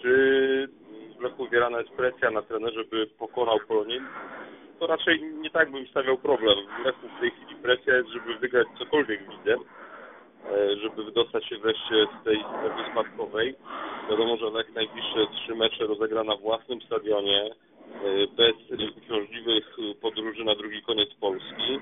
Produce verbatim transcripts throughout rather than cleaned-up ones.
Czy w Lechu wywierana jest presja na trenerze, by pokonał Polonię? To raczej nie tak bym stawiał problem. W Lechu w tej chwili presja jest, żeby wygrać cokolwiek w lidze, żeby wydostać się wreszcie z tej strefy spadkowej. Wiadomo, że Lech najbliższe trzy mecze rozegra na własnym stadionie, bez uciążliwych podróży na drugi koniec Polski.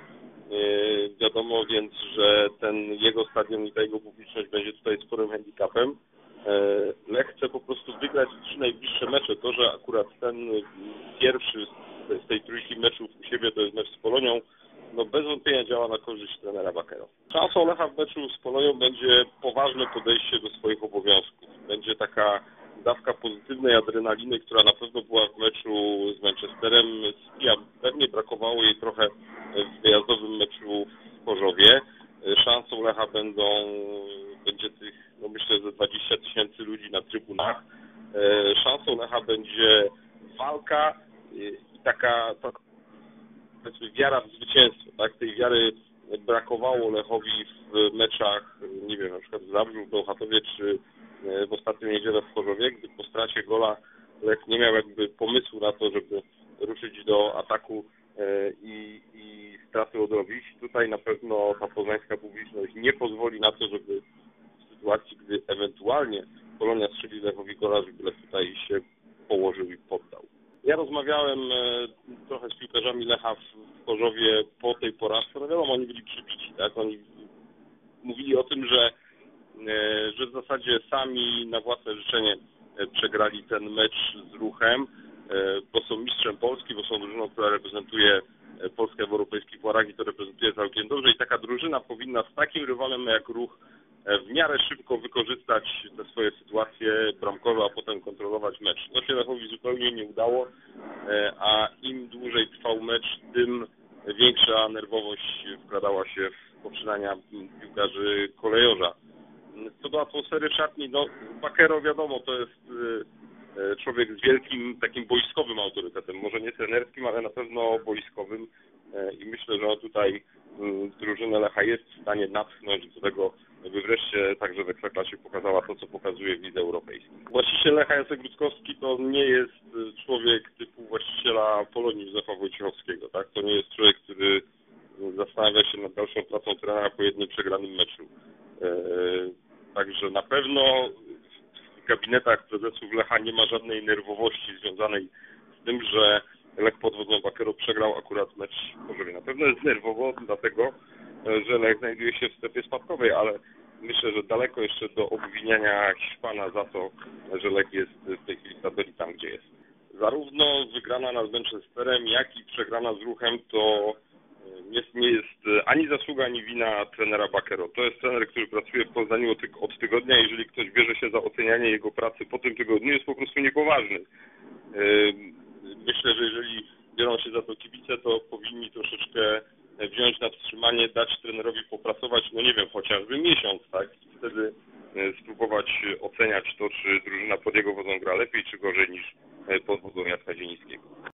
Wiadomo więc, że ten jego stadion i ta jego publiczność będzie tutaj sporym handicapem. Lech chce po prostu wygrać trzy najbliższe mecze. To, że akurat ten pierwszy z tej trójki meczów u siebie to jest mecz z Polonią, no bez wątpienia działa na korzyść trenera Bakero. Szansą Lecha w meczu z Polonią będzie poważne podejście do swoich obowiązków. Będzie taka dawka pozytywnej adrenaliny, która na pewno była w meczu z Manchesterem. Pewnie brakowało jej trochę w wyjazdowym meczu w Chorzowie. Szansą Lecha będą, będzie tych, no myślę, że dwadzieścia tysięcy ludzi na trybunach. Szansą Lecha będzie walka i taka, taka powiedzmy, wiara w zwycięstwo. Tak? Tej wiary brakowało Lechowi w meczach, nie wiem, na przykład w Zabrzu, w Bełchatowie czy w ostatnią niedzielę w Chorzowie, gdy po stracie gola Lech nie miał jakby pomysłu na to, żeby ruszyć do ataku i, i straty odrobić. Tutaj na pewno ta poznańska publiczność nie pozwoli na to, żeby w sytuacji, gdy ewentualnie Polonia strzeli Lechowi gola, żeby Lech tutaj się położył i poddał. Ja rozmawiałem trochę z piłkarzami Lecha w Chorzowie po tej porażce. No wiadomo, oni byli przybici, tak? Oni mówili o tym, że, że w zasadzie sami na własne życzenie przegrali ten mecz z Ruchem, bo są mistrzem Polski, bo są drużyną, która reprezentuje Polskę w europejskich pucharach i to reprezentuje całkiem dobrze i taka drużyna powinna z takim rywalem jak Ruch w miarę szybko wykorzystać te swoje sytuacje bramkowe, a potem kontrolować mecz. To się Lechowi zupełnie nie udało, a im dłużej trwał mecz, tym większa nerwowość wkradała się w poczynania piłkarzy kolejorza. Co do atmosfery w szatni, no Bakero wiadomo, to jest człowiek z wielkim takim boiskowym autorytetem, może nie trenerskim, ale na pewno boiskowym i myślę, że on tutaj drużynę Lecha jest w stanie natchnąć do tego, by wreszcie także w Ekstraklasie pokazała to, co pokazuje w lidze europejskiej. Właściciel Lecha Jacek Rutkowski to nie jest człowiek typu właściciela Polonii Józefa Wojciechowskiego, tak? To nie jest człowiek, który zastanawia się nad dalszą pracą trenera po jednym przegranym meczu. Także na pewno w gabinetach prezesów Lecha nie ma żadnej nerwowości związanej z tym, że Lech pod wodzą Bakero przegrał akurat mecz w Chorzowie. Na pewno jest nerwowo, dlatego że Lech znajduje się w strefie spadkowej, ale myślę, że daleko jeszcze do obwiniania Hiszpana za to, że Lech jest w tej chwili w tabeli tam, gdzie jest. Zarówno wygrana nad Manchesterem, jak i przegrana z Ruchem to jest, nie jest ani zasługa, ani wina trenera Bakero. To jest trener, który pracuje w Poznaniu od, od tygodnia. Jeżeli ktoś bierze się za ocenianie jego pracy po tym tygodniu, jest po prostu niepoważny. Myślę, że jeżeli biorą się za to kibice, to powinni troszeczkę wziąć na wstrzymanie, dać trenerowi popracować, no nie wiem, chociażby miesiąc, tak? I wtedy spróbować oceniać to, czy drużyna pod jego wodzą gra lepiej, czy gorzej niż pod wodzą Jacka Zielińskiego.